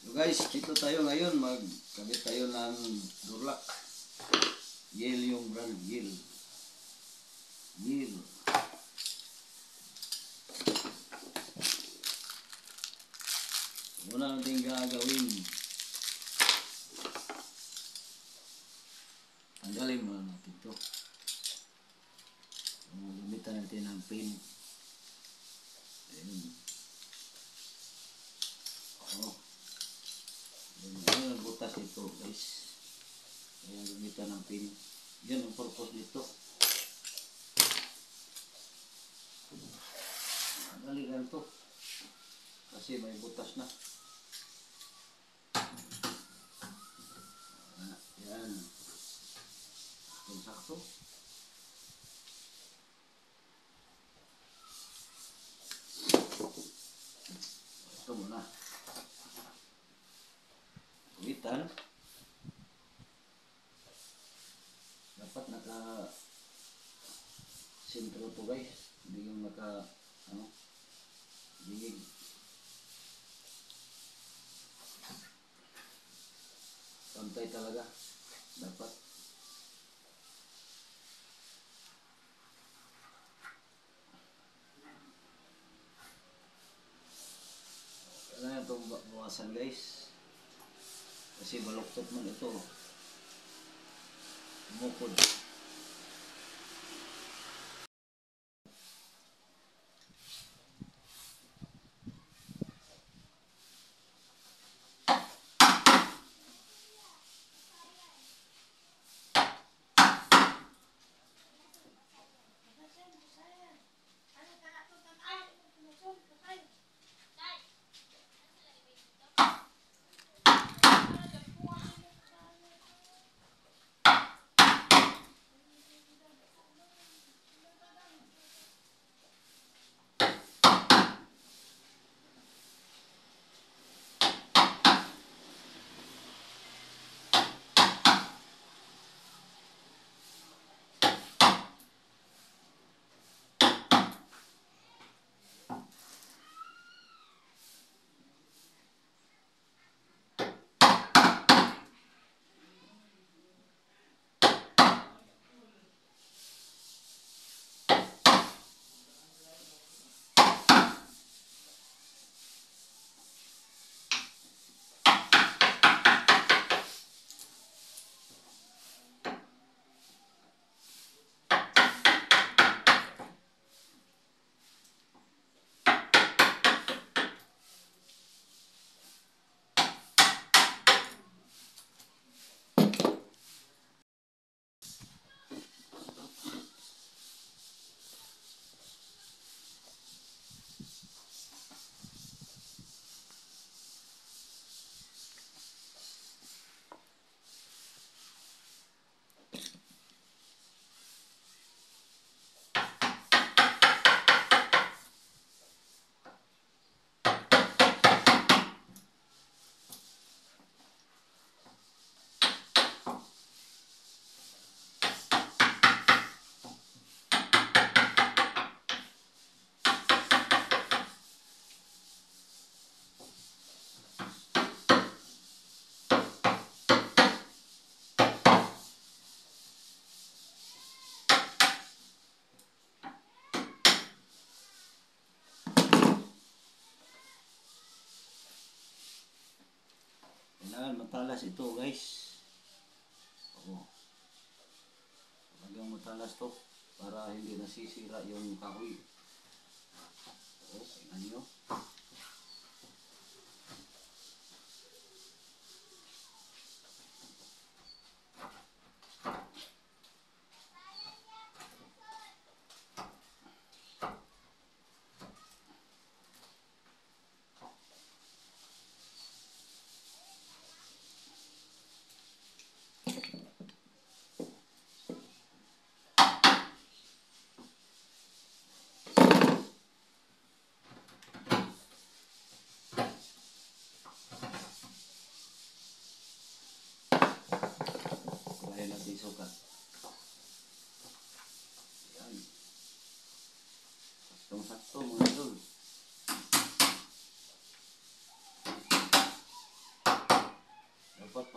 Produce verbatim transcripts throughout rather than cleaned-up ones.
So guys, dito tayo ngayon, magkabit tayo ng durlak. Yale yung brand, Yale. Yale. Una natin gagawin, tanggalin muna natin ito. Gamitan natin ng pin. Ayan. Oh. Ayan ang butas ito guys. Ayan, gamitan ng pin. Yan ang purpose nito. Tanggalin ito kasi may butas na. Yan. Yung sakto. Ito muna. Kuwitan. Dapat naka sentro to guys. Hindi yung naka ano digig. Pantay talaga. Dapat. Kailangan itong bawasan guys. Kasi baluktot man ito. Mukod. Kailangan matalas ito guys. Oo. Hanggang matalas to para hindi nasisira yung kahoy. Oo, tingnan nyo.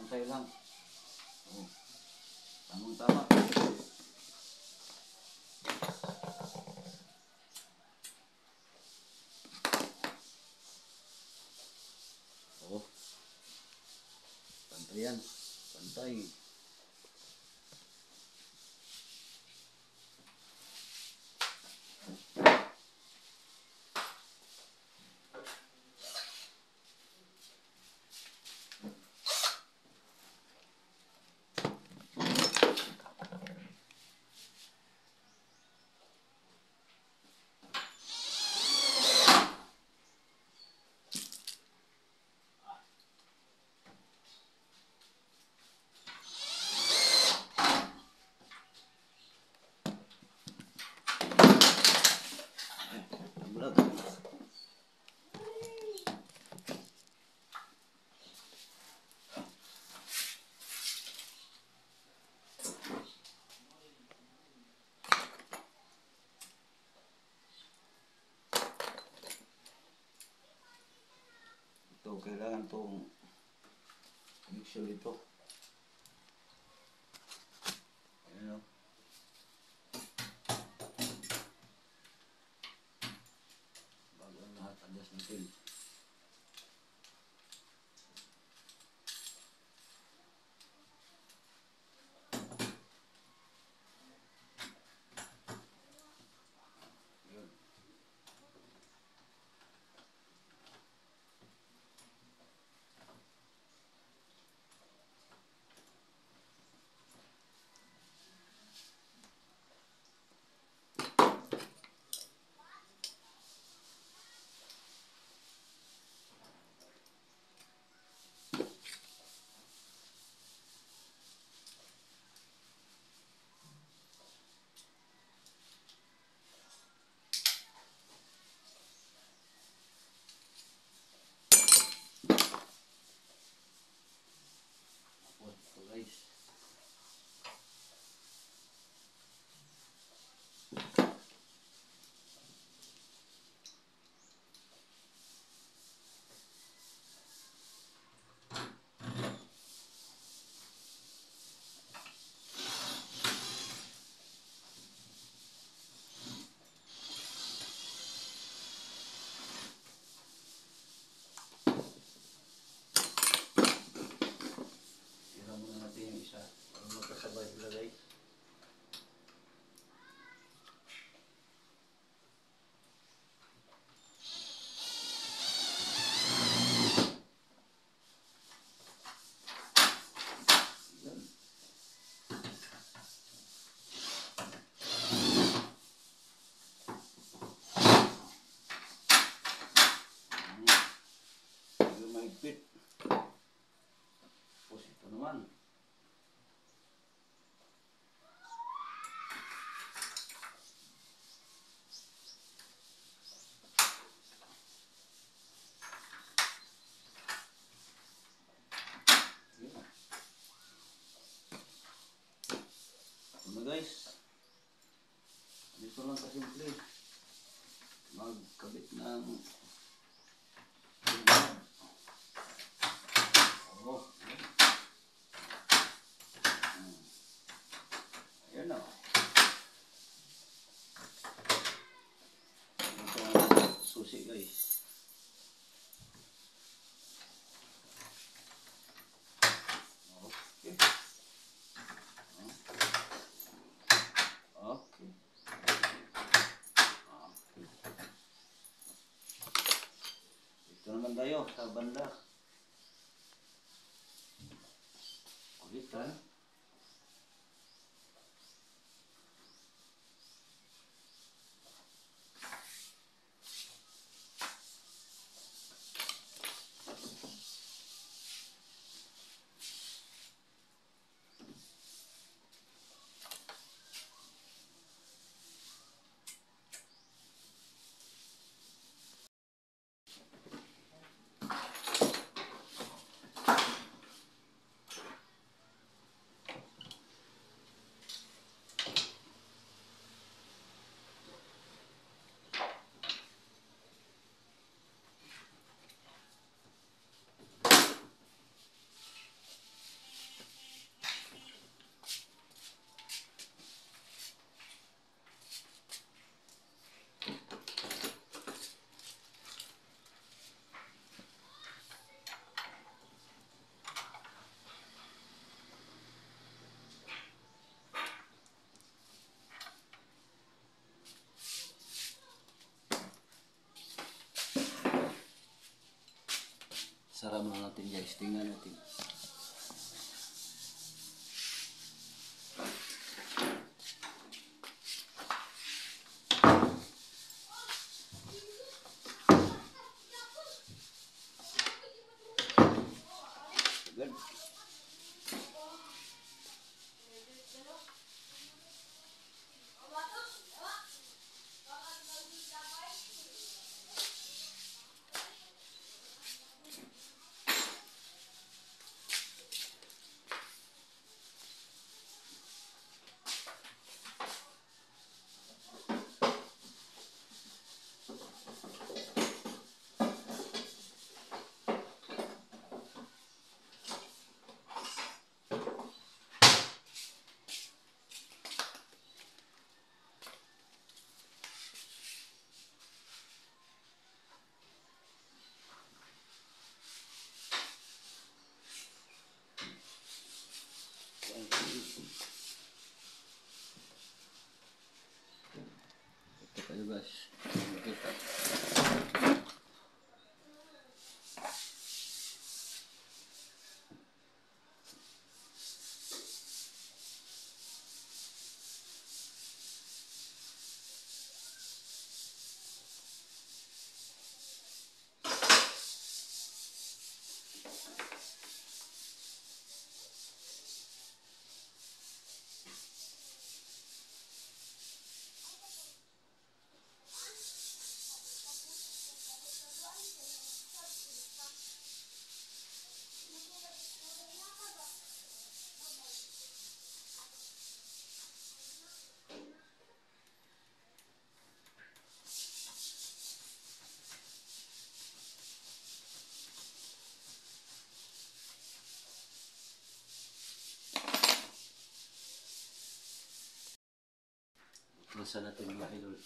Pantay lang. Oh. Tamang tama. Oh. Pantay yan. Pantay. Bulag. Ito, kailangan itong make sure ito. Ayan o. Bago ang lahat, adjust natin. Yun. Tapos ito guys. Tira muna natin yung isa para magkasabay sila guys. Yan. Medyo mahigpit. Tapos ito naman. Yan. Ito na guys. Dito lang kasimple. Magkabit ng oh. Ayan na. Ito ang susi guys. Okay. Okay. Ito naman tayo sa banda. Kulit ha. Sarap na natin guys, tingnan natin. Good. Ito kayo guys. Makita. Masa natin mga idol.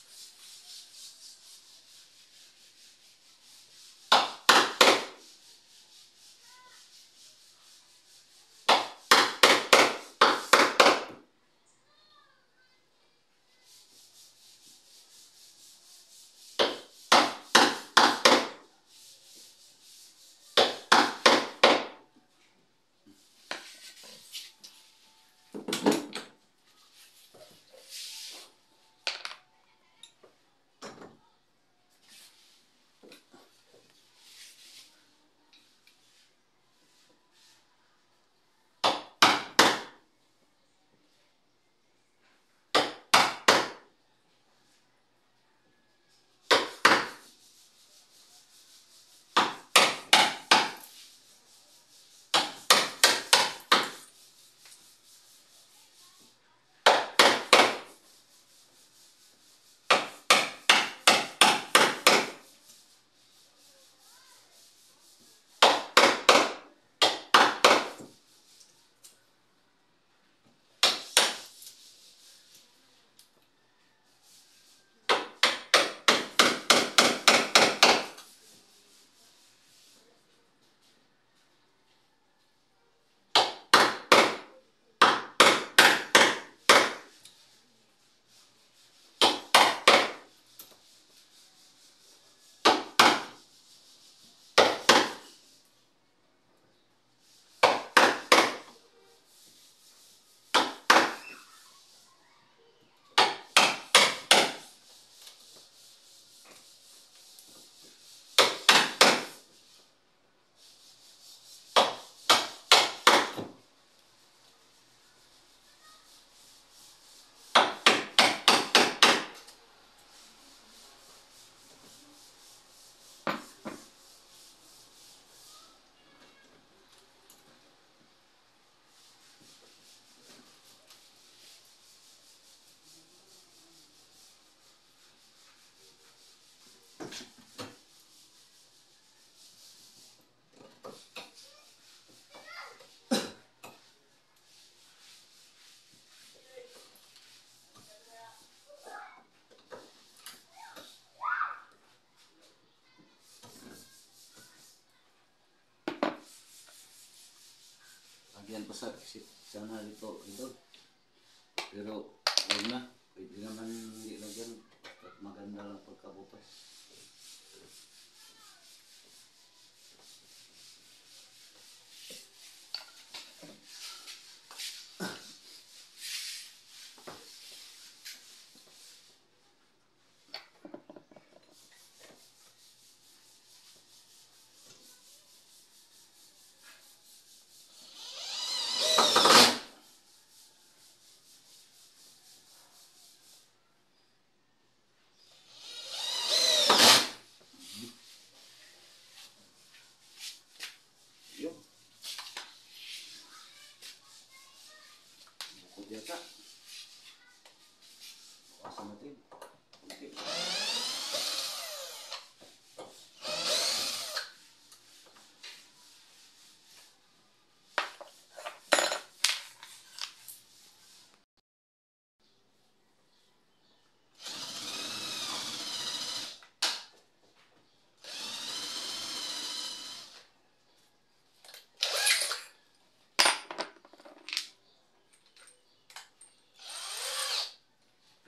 Lagyan pa sa sana dito ito. Pero huwag na. Pwede naman hindi lagyan. At maganda lang pagkabutas.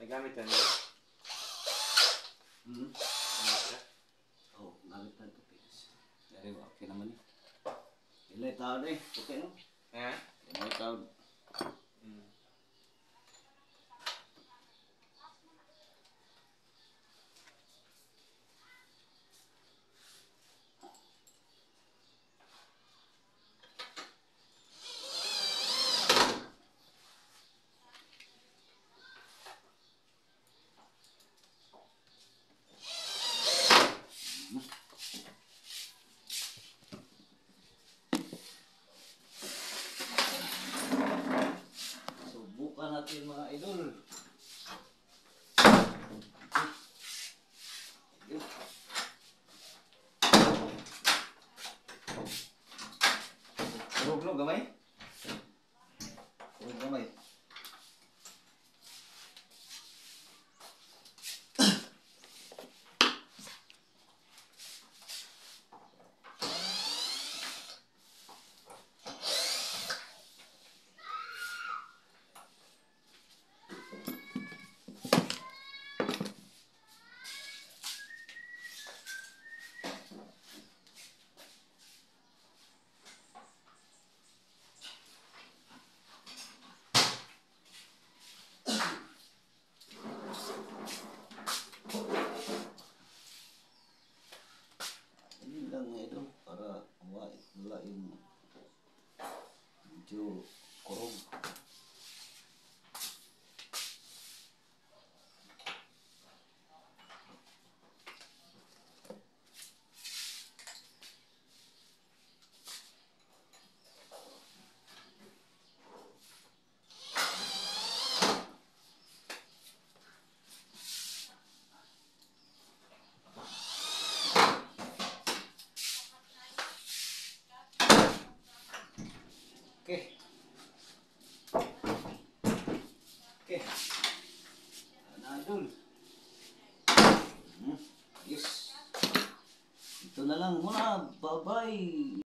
Nagamit na nila? Hmm? Gamit na? Oh, gamit na ito, Pilis. Dari, okay naman eh. Ilay taon eh. Okay no? Ha? Ilay taon. Hmm. Subukan natin mga idol. Yun. Kurog no, gamay? Kurog gamay. Ini lang mga idol para wala, wala yung medyo kurog. Okay. Okay. Ano idol? Hmm. Yes. Ito na lang muna. Bye-bye.